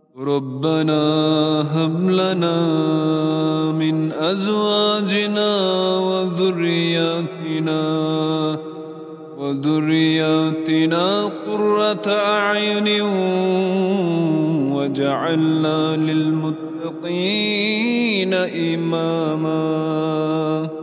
ربنا هب لنا من أزواجنا وذرياتنا قرة أعين واجعلنا للمتقين إماما